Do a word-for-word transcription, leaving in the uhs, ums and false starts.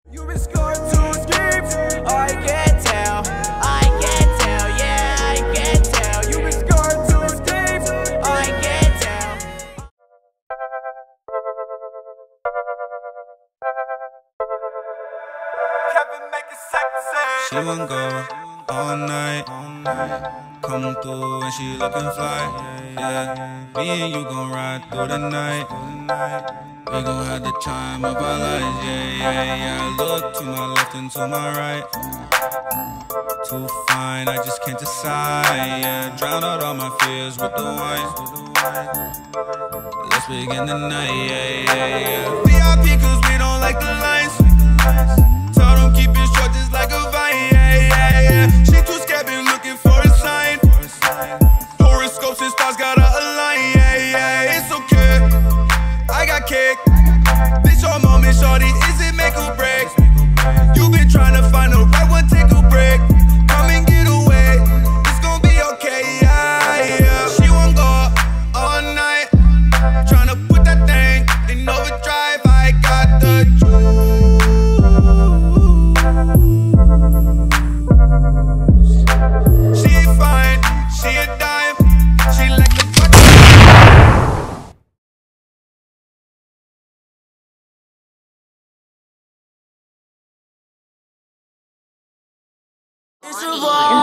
You been scoring two schemes. I can't tell. I can't tell. Yeah, I can't tell. You been scoring two schemes. I can't tell. Kevin make it sexy. She won't go all night. Come through and she looking fly. Yeah, me and you gon' ride through the night. We gon' have the time of our lives. Yeah, yeah, yeah. Look to my left and to my right. Too fine, I just can't decide. Yeah, drown out all my fears with the wine. Let's begin the night. Yeah, yeah, yeah. V I P 'cause we don't like the lines. Tell them keep it short just like a vine. Yeah, yeah, yeah. She too scared, been looking for a sign. Horoscopes and stars gotta align. Yeah, yeah, it's okay. I got kicked. This your moment, shorty. Is it make or break? You been trying to find the right one, take a break. Come and get away. It's gonna be okay. Yeah, yeah. She won't go all night. Trying to put that thing in overdrive. I got the juice. She ain't fine. She a dime. She like the fuck. It's a